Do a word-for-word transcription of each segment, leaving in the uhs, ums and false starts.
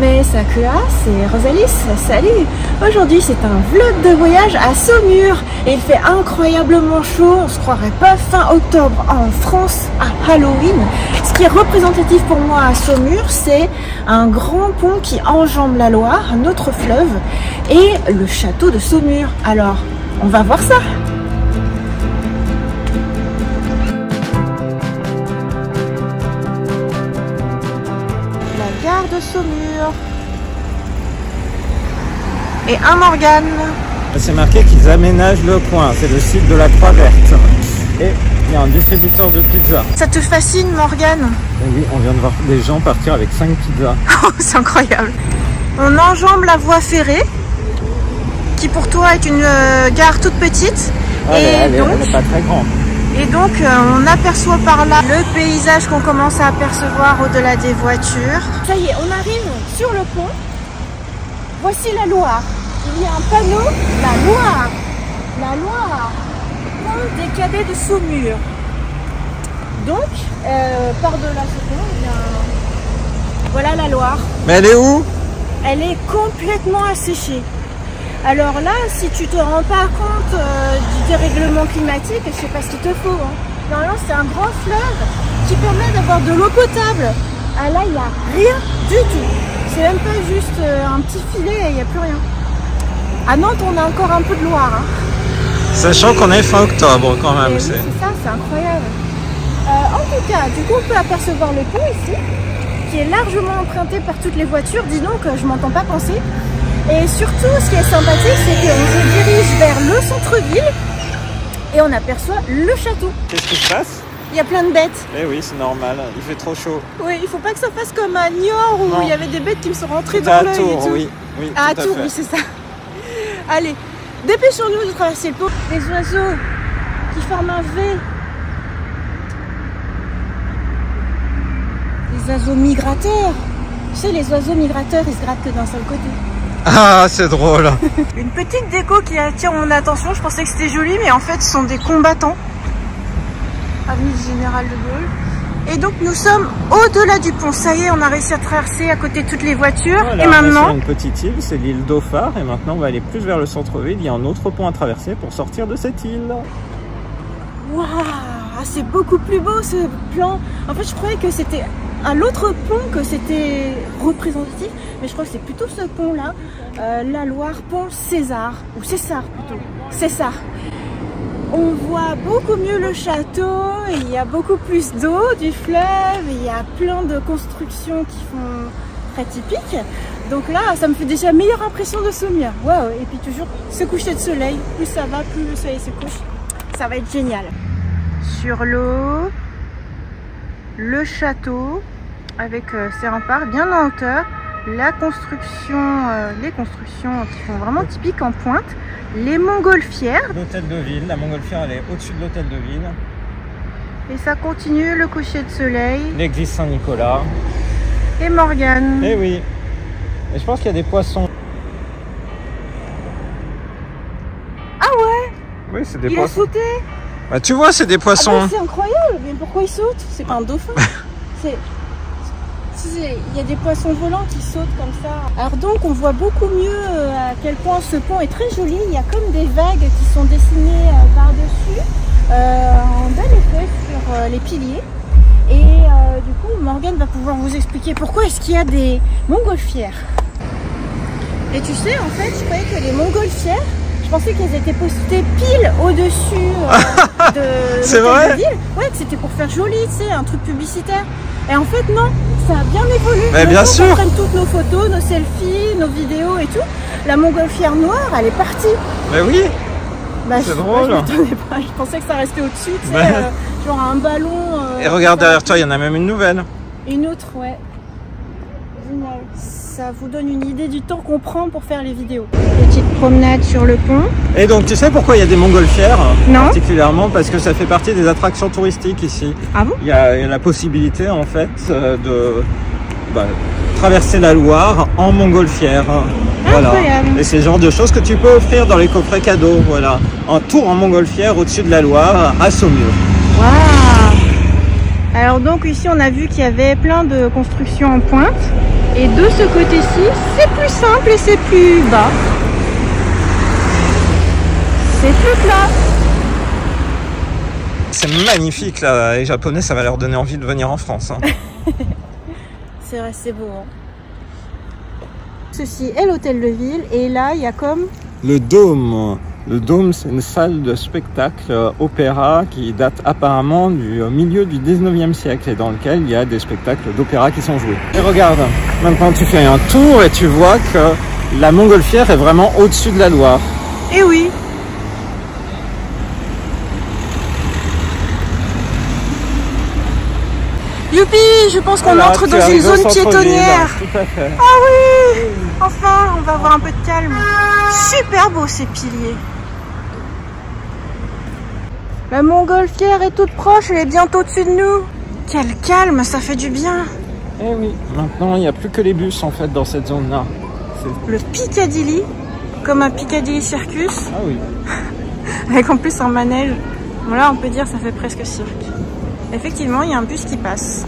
Mais Sakura, c'est Rosalis, salut! Aujourd'hui c'est un vlog de voyage à Saumur et il fait incroyablement chaud, on se croirait pas fin octobre en France à Halloween. Ce qui est représentatif pour moi à Saumur, c'est un grand pont qui enjambe la Loire, un autre fleuve, et le château de Saumur. Alors, on va voir ça! Gare de Saumur et un Morgane. C'est marqué qu'ils aménagent le coin, c'est le site de la Croix Verte et il y a un distributeur de pizza. Ça te fascine, Morgane? Oui, on vient de voir des gens partir avec cinq pizzas. C'est incroyable. On enjambe la voie ferrée qui pour toi est une euh, gare toute petite. Ouais, et elle, donc, elle est pas très grande. Et donc euh, on aperçoit par là le paysage qu'on commence à apercevoir au-delà des voitures. Ça y est, on arrive sur le pont. Voici la Loire. Il y a un panneau, la Loire. La Loire. Pont des cadets de Saumur. Donc, euh, par-delà ce pont, il y a un... voilà la Loire. Mais elle est où? Elle est complètement asséchée. Alors là, si tu te rends pas compte euh, du dérèglement climatique, je sais pas ce qu'il te faut. Hein. Normalement, c'est un grand fleuve qui permet d'avoir de l'eau potable. Ah là, il n'y a rien du tout. C'est même pas juste euh, un petit filet et il n'y a plus rien. À Nantes, on a encore un peu de Loire. Hein. Sachant qu'on est fin octobre quand même. Oui, c'est ça, c'est incroyable. Euh, en tout cas, du coup, on peut apercevoir le pont ici, qui est largement emprunté par toutes les voitures. Dis donc, je m'entends pas penser. Et surtout, ce qui est sympathique, c'est qu'on se dirige vers le centre-ville et on aperçoit le château. Qu'est-ce qui se passe? Il y a plein de bêtes. Eh oui, c'est normal, il fait trop chaud. Oui, il faut pas que ça fasse comme à Niort où non. Il y avait des bêtes qui me sont rentrées dans l'œil et tout. Oui, oui, à Tours, oui, c'est ça. Allez, dépêchons-nous de traverser le pont. Les oiseaux qui forment un V. Les oiseaux migrateurs. Tu sais, les oiseaux migrateurs, ils se grattent que d'un seul côté. Ah, c'est drôle. Une petite déco qui attire mon attention. Je pensais que c'était joli, mais en fait, ce sont des combattants. Avenue du Général de Gaulle. Et donc, nous sommes au-delà du pont. Ça y est, on a réussi à traverser à côté de toutes les voitures. Voilà, et maintenant, on est sur une petite île, c'est l'île d'Ophar. Et maintenant, on va aller plus vers le centre-ville. Il y a un autre pont à traverser pour sortir de cette île. Waouh, c'est beaucoup plus beau ce plan. En fait, je croyais que c'était à l'autre pont que c'était représentatif, mais je crois que c'est plutôt ce pont là, euh, la Loire, pont César, ou César plutôt, César. On voit beaucoup mieux le château, et il y a beaucoup plus d'eau du fleuve, et il y a plein de constructions qui font très typiques. Donc là, ça me fait déjà meilleure impression de Saumur. Waouh, et puis toujours ce coucher de soleil, plus ça va, plus le soleil se couche, ça va être génial. Sur l'eau, le château avec euh, ses remparts bien en hauteur, la construction, euh, les constructions qui sont vraiment typiques en pointe, les montgolfières. L'hôtel de ville, la montgolfière elle est au-dessus de l'hôtel de ville. Et ça continue, le coucher de soleil. L'église Saint-Nicolas. Et Morgane. Eh oui. Et je pense qu'il y a des poissons. Ah ouais? Oui, c'est des Il poissons. Il a sauté. Bah, tu vois, c'est des poissons. Ah bah, c'est incroyable, mais pourquoi il saute? C'est pas un dauphin. C'est... Il y a des poissons volants qui sautent comme ça. Alors donc on voit beaucoup mieux à quel point ce pont est très joli. Il y a comme des vagues qui sont dessinées par-dessus, euh, en bel effet sur euh, les piliers. Et euh, du coup Morgane va pouvoir vous expliquer pourquoi est-ce qu'il y a des montgolfières. Et tu sais, en fait, je croyais que les montgolfières, je pensais qu'elles étaient postées pile au-dessus euh, de, c'est vrai de ville. Ouais, que c'était pour faire joli, tu sais, un truc publicitaire. Et en fait, non, ça a bien évolué. Mais bien sûr. On prenne toutes nos photos, nos selfies, nos vidéos et tout. La montgolfière noire, elle est partie. Mais oui. Bah, c'est drôle. Moi, je m'attendais pas. Je pensais que ça restait au-dessus, tu sais, bah... euh, genre un ballon. Euh, et regarde derrière toi, il y en a même une nouvelle. Une autre, ouais. Génial. Ça vous donne une idée du temps qu'on prend pour faire les vidéos. Petite promenade sur le pont. Et donc, tu sais pourquoi il y a des montgolfières? Non. Particulièrement parce que ça fait partie des attractions touristiques ici. Ah bon? Il y a, il y a la possibilité, en fait, de bah, traverser la Loire en montgolfière. Voilà. Incroyable. Et c'est le genre de choses que tu peux offrir dans les coffrets cadeaux. Voilà. Un tour en montgolfière au-dessus de la Loire à Saumur. Waouh! Alors donc ici on a vu qu'il y avait plein de constructions en pointe. Et de ce côté-ci, c'est plus simple et c'est plus bas. C'est plus plat. C'est magnifique là, les Japonais, ça va leur donner envie de venir en France. Hein. C'est vrai, c'est beau. Hein. Ceci est l'hôtel de ville et là, il y a comme... Le Dôme. Le Dôme, c'est une salle de spectacle euh, opéra qui date apparemment du euh, milieu du dix-neuvième siècle et dans lequel il y a des spectacles d'opéra qui sont joués. Et regarde, maintenant tu fais un tour et tu vois que la Montgolfière est vraiment au-dessus de la Loire. Eh oui. Youpi, je pense qu'on Voilà, entre tu dans une arrives au zone centre-ville. piétonnière. Tout à fait. Ah oui, enfin, on va avoir un peu de calme. Super beau ces piliers. La Montgolfière est toute proche, elle est bientôt au-dessus de nous. Quel calme, ça fait du bien. Eh oui, maintenant il n'y a plus que les bus en fait dans cette zone-là. Le Piccadilly, comme un Piccadilly Circus, Ah oui. avec en plus un manège. Bon là, on peut dire ça fait presque cirque. Effectivement, il y a un bus qui passe.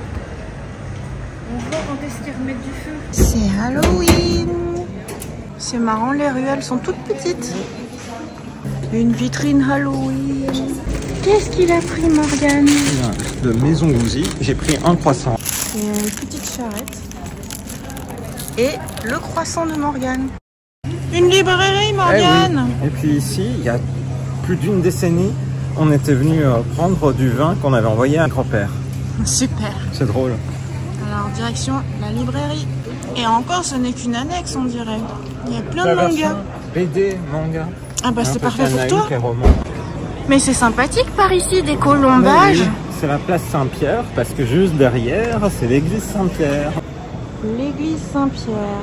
On voit quand est-ce qu'ils remettent du feu. C'est Halloween. C'est marrant, les rues, elles sont toutes petites. Une vitrine Halloween. Qu'est-ce qu'il a pris, Morgane? De Maison Gouzy, j'ai pris un croissant. Et une petite charrette. Et le croissant de Morgane. Une librairie, Morgane. Eh oui. Et puis ici, il y a plus d'une décennie, on était venu prendre du vin qu'on avait envoyé à un grand-père. Super. C'est drôle. Alors, direction la librairie. Et encore, ce n'est qu'une annexe, on dirait. Il y a plein de mangas. B D, manga. Ah bah, c'est parfait pour naïf toi. et roman. Mais c'est sympathique par ici, des colombages. Oui, c'est la place Saint-Pierre, parce que juste derrière, c'est l'église Saint-Pierre. L'église Saint-Pierre.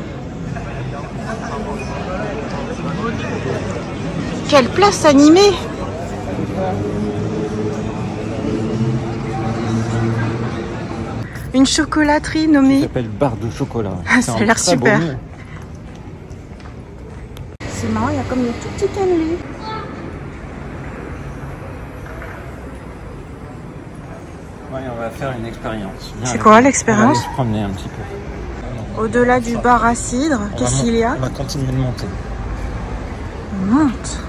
Quelle place animée! Une chocolaterie Ça nommée... s'appelle Bar de chocolat. Ah, ça a l'air super. Beau nom. C'est marrant, il y a comme des tout petits cannelés. Ouais, on va faire une expérience. C'est quoi l'expérience? On va aller se promener un petit peu. Au-delà du bar à cidre, qu'est-ce qu'il y a? On va continuer de monter. On monte.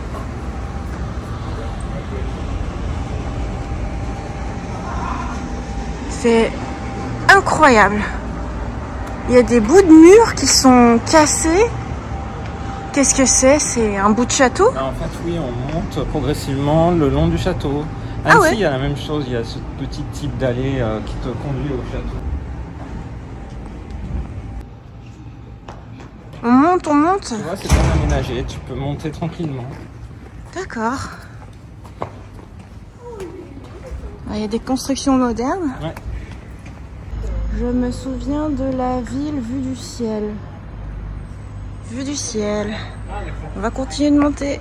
C'est incroyable. Il y a des bouts de murs qui sont cassés. Qu'est-ce que c'est? C'est un bout de château? En fait, oui, on monte progressivement le long du château. Ah, ah ici, ouais. il y a la même chose. Il y a ce petit type d'allée euh, qui te conduit au château. On monte, on monte. Tu vois, c'est bien aménagé. Tu peux monter tranquillement. D'accord. Il y a des constructions modernes. Ouais. Je me souviens de la ville vue du ciel. Vue du ciel. On va continuer de monter.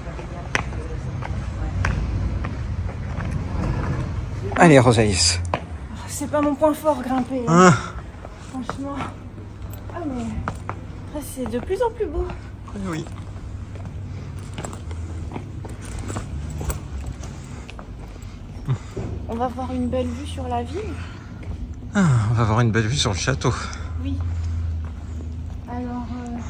Allez, Rosaïs. C'est pas mon point fort, grimper. Ah. Franchement. Ah mais... c'est de plus en plus beau. Oui. On va voir une belle vue sur la ville. Ah, on va avoir une belle vue sur le château. Oui. Alors,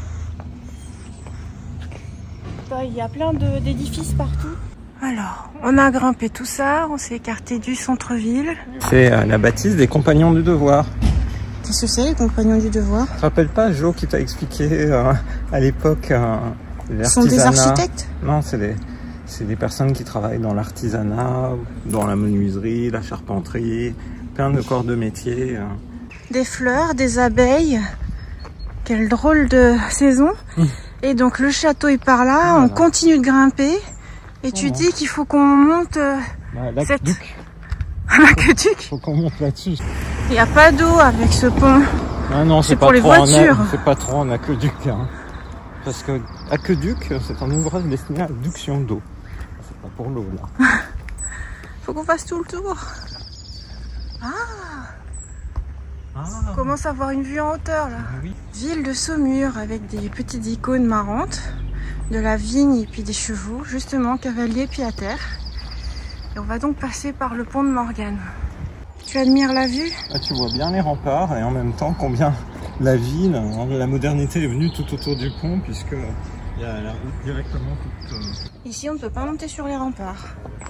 euh... il y a plein d'édifices partout. Alors, on a grimpé tout ça, on s'est écarté du centre-ville. C'est euh, la bâtisse des Compagnons du Devoir. Qu'est-ce que c'est, les Compagnons du Devoir? Tu te rappelles pas, Jo, qui t'a expliqué euh, à l'époque euh, l'artisanat? Ce sont des architectes? Non, c'est des, c'est des personnes qui travaillent dans l'artisanat, dans la menuiserie, la charpenterie, plein de corps de métier. Euh. Des fleurs, des abeilles. Quelle drôle de saison. Mmh. Et donc le château est par là, voilà. On continue de grimper. Et tu dis qu'il faut qu'on monte euh, bah, cette... L'aqueduc. Il faut qu'on monte là-dessus. Il n'y a pas d'eau avec ce pont. Ah non, c'est pour les voitures. C'est pas trop en aqueduc. Hein. Parce que aqueduc, c'est un ouvrage destiné à l'adduction d'eau. C'est pas pour l'eau là. Faut qu'on fasse tout le tour. Ah, ah. On commence à avoir une vue en hauteur là. Oui. Ville de Saumur avec des petites icônes marrantes. De la vigne et puis des chevaux, justement, cavaliers pied à terre. Et on va donc passer par le pont de Morgane. Tu admires la vue? Ah, tu vois bien les remparts et en même temps combien la ville. La modernité est venue tout autour du pont puisque il y a la route directement toute... Euh... Ici, on ne peut pas monter sur les remparts.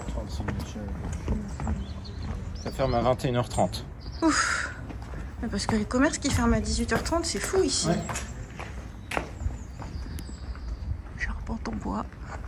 Ça ferme à vingt et une heures trente. Ouf. Parce que les commerces qui ferment à dix-huit heures trente, c'est fou ici. Ouais. Charpente en bois.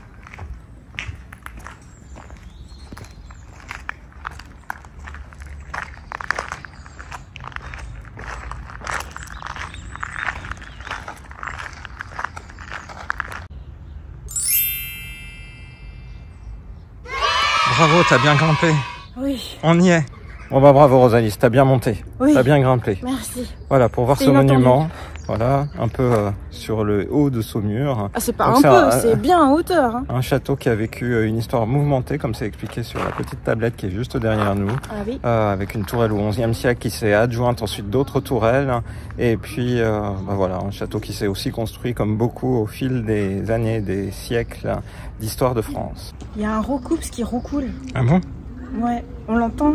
Bravo, t'as bien grimpé. Oui. On y est. Bon bah bravo Rosalie, t'as bien monté. Oui. T'as bien grimpé. Merci. Voilà, pour voir ce inattendu. monument. Voilà, un peu euh, sur le haut de Saumur. Ah, c'est pas Donc un peu, un, c'est bien en hauteur. Hein. Un château qui a vécu une histoire mouvementée, comme c'est expliqué sur la petite tablette qui est juste derrière nous. Ah oui. Euh, avec une tourelle au onzième siècle qui s'est adjointe ensuite d'autres tourelles. Et puis, euh, bah voilà, un château qui s'est aussi construit comme beaucoup au fil des années, des siècles d'histoire de France. Il y a un Roucoups qui roucoule. Ah bon? Ouais, on l'entend.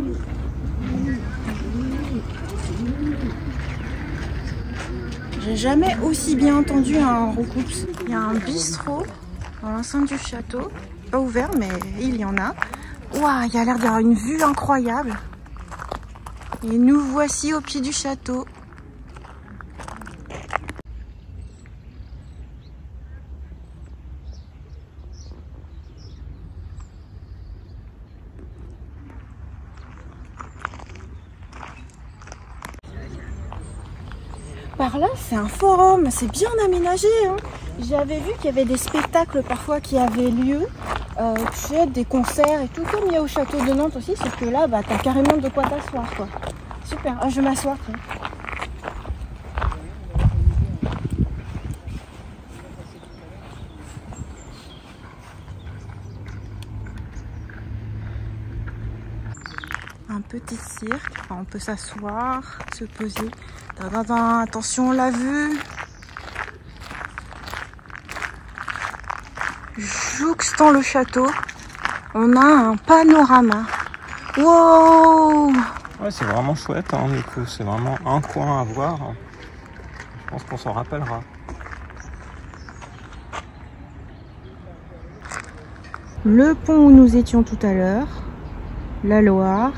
J'ai jamais aussi bien entendu un Roucoups. Il y a un bistrot dans l'enceinte du château. Pas ouvert, mais il y en a. Ouah, il y a l'air d'avoir une vue incroyable. Et nous voici au pied du château. Par là, c'est un forum, c'est bien aménagé. Hein. J'avais vu qu'il y avait des spectacles parfois qui avaient lieu, euh, tu sais, des concerts et tout, comme il y a au château de Nantes aussi, sauf que là, bah, t'as carrément de quoi t'asseoir, quoi. Super, ah, je vais m'asseoir. Un petit cirque, enfin, on peut s'asseoir, se poser. Attention, la vue. Jouxtant le château, on a un panorama. Wow! Ouais, c'est vraiment chouette, hein, du coup. C'est vraiment un coin à voir. Je pense qu'on s'en rappellera. Le pont où nous étions tout à l'heure, la Loire.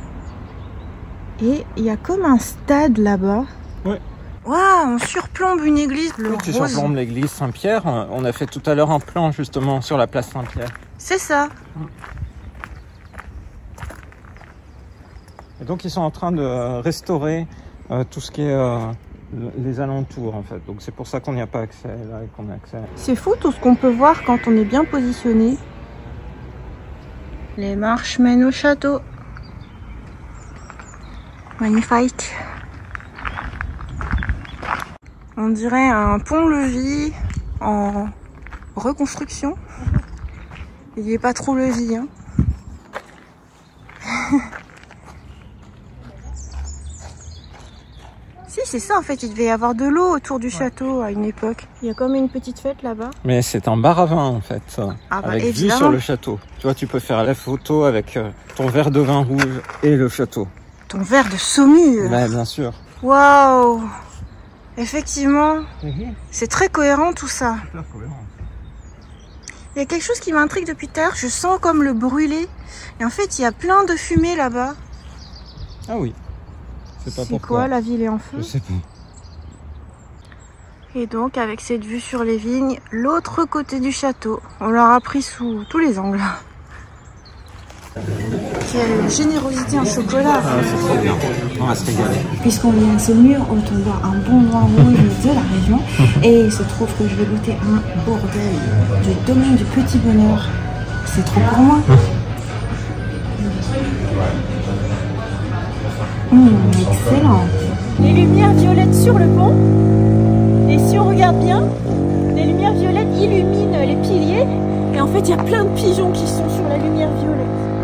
Et il y a comme un stade là-bas. Ouais. Waouh, on surplombe une église. Le oui, tu rose. surplombes l'église Saint-Pierre. On a fait tout à l'heure un plan justement sur la place Saint-Pierre. C'est ça. Et donc ils sont en train de restaurer euh, tout ce qui est euh, les alentours en fait. Donc c'est pour ça qu'on n'y a pas accès là et qu'on a accès. C'est fou tout ce qu'on peut voir quand on est bien positionné. Les marches mènent au château. Magnifique. On dirait un pont-levis en reconstruction. Il n'est pas trop levis, hein. Si, c'est ça en fait, il devait y avoir de l'eau autour du ouais. château à une époque. Il y a comme une petite fête là-bas. Mais c'est un bar à vin en fait, ah bah, avec évidemment. Vue sur le château. Tu vois, tu peux faire la photo avec ton verre de vin rouge et le château. Ton verre de Saumur. Bah, bien sûr. Waouh. Effectivement, mm-hmm. C'est très cohérent tout ça. Super cohérent. Il y a quelque chose qui m'intrigue depuis tout à l'heure. Je sens comme le brûlé. Et en fait, il y a plein de fumée là-bas. Ah oui. C'est pas C'est quoi, la ville est en feu? Je sais pas. Et donc, avec cette vue sur les vignes, l'autre côté du château. On l'aura pris sous tous les angles. Quelle générosité en chocolat. Ah, c'est trop bien. On va se régaler. Puisqu'on vient à Saumur, autant boire un bon vin rouge de la région. Et il se trouve que je vais goûter un bordel du domaine du Petit Bonheur. C'est trop pour moi. Mmh, excellent. Les lumières violettes sur le pont. Et si on regarde bien, les lumières violettes illuminent les piliers. Et en fait, il y a plein de pigeons qui sont sur la lumière violette.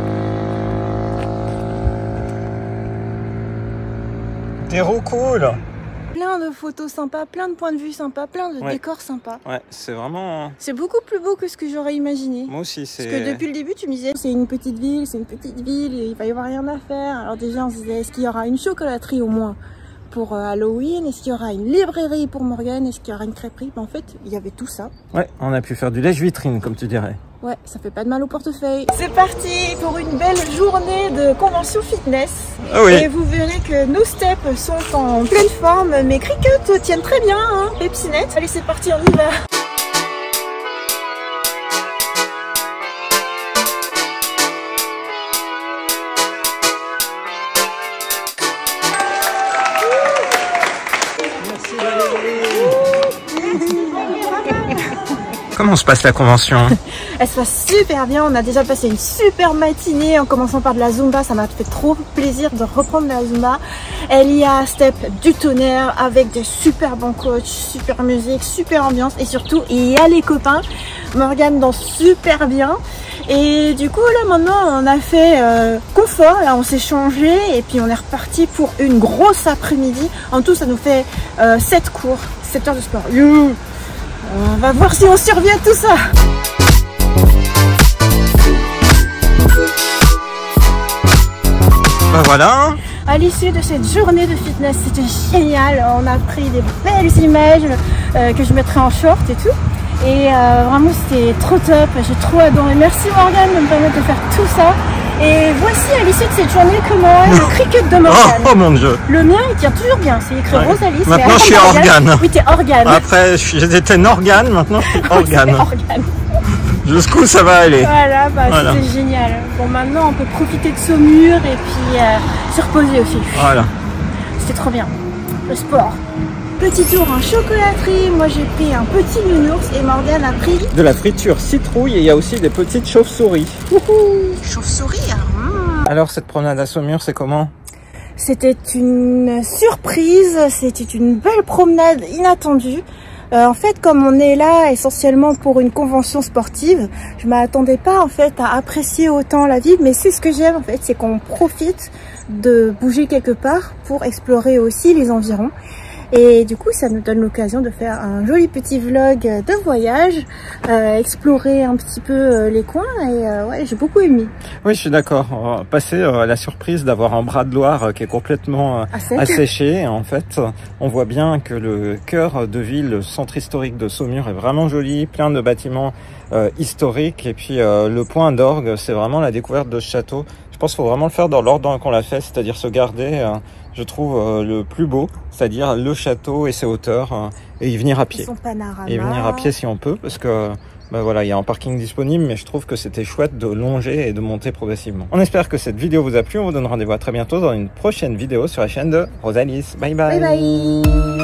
Des roues cool. Plein de photos sympas, plein de points de vue sympas, plein de ouais. décors sympas. Ouais, c'est vraiment... C'est beaucoup plus beau que ce que j'aurais imaginé. Moi aussi, c'est... Parce que depuis le début, tu me disais, c'est une petite ville, c'est une petite ville, et il va y avoir rien à faire. Alors déjà, on se disait, est-ce qu'il y aura une chocolaterie au moins pour euh, Halloween? Est-ce qu'il y aura une librairie pour Morgane? Est-ce qu'il y aura une crêperie? Ben, en fait, il y avait tout ça. Ouais, on a pu faire du lèche-vitrine, comme tu dirais. Ouais, ça fait pas de mal au portefeuille. C'est parti pour une belle journée de convention fitness. Ah oui. Et vous verrez que nos steps sont en pleine forme. Mes crickets tiennent très bien, hein, Pepsinette. Allez, c'est parti, on y va. Comment se passe la convention? Elle se passe super bien, on a déjà passé une super matinée en commençant par de la Zumba, ça m'a fait trop plaisir de reprendre la Zumba. Elle y a step du tonnerre avec des super bons coachs, super musique, super ambiance et surtout il y a les copains. Morgane danse super bien et du coup là maintenant on a fait euh, confort, là on s'est changé et puis on est reparti pour une grosse après-midi. En tout ça nous fait euh, sept cours, sept heures de sport. You. On va voir si on survit à tout ça. Ben voilà. À l'issue de cette journée de fitness, c'était génial. On a pris des belles images euh, que je mettrai en short et tout. Et euh, vraiment c'était trop top, j'ai trop adoré. Merci Morgane de me permettre de faire tout ça. Et voici à l'issue de cette journée comment est le cricket de Morgane. Oh, oh mon dieu. Le mien il tient toujours bien, c'est écrit ouais. Rosalie. Maintenant je suis organe. Oui t'es organe. Après j'étais organe, maintenant je suis organe. organe. Jusqu'où ça va aller. Voilà, bah, voilà. C'était génial. Bon maintenant on peut profiter de Saumur et puis euh, se reposer aussi. Voilà. C'était trop bien. Le sport. Petit tour en chocolaterie, moi j'ai pris un petit nounours et Morgane a pris de la friture citrouille et il y a aussi des petites chauves-souris. Chauve-souris hein. Alors cette promenade à Saumur c'est comment? C'était une surprise, c'était une belle promenade inattendue. Euh, en fait comme on est là essentiellement pour une convention sportive, je m'attendais pas en fait à apprécier autant la ville, mais c'est ce que j'aime en fait, c'est qu'on profite de bouger quelque part pour explorer aussi les environs. Et du coup, ça nous donne l'occasion de faire un joli petit vlog de voyage, euh, explorer un petit peu euh, les coins et euh, ouais, j'ai beaucoup aimé. Oui, je suis d'accord. Passer euh, la surprise d'avoir un bras de Loire euh, qui est complètement euh, asséché. En fait, on voit bien que le cœur de ville, le centre historique de Saumur est vraiment joli, plein de bâtiments euh, historiques. Et puis euh, le point d'orgue, c'est vraiment la découverte de ce château. Je pense qu'il faut vraiment le faire dans l'ordre qu'on l'a fait, c'est-à-dire se garder... Euh, je trouve euh, le plus beau, c'est-à-dire le château et ses hauteurs, euh, et y venir à pied. Son panorama. Et venir à pied si on peut, parce que ben voilà, il y a un parking disponible, mais je trouve que c'était chouette de longer et de monter progressivement. On espère que cette vidéo vous a plu, on vous donne rendez-vous à très bientôt dans une prochaine vidéo sur la chaîne de Rosalie. Bye bye. Bye bye.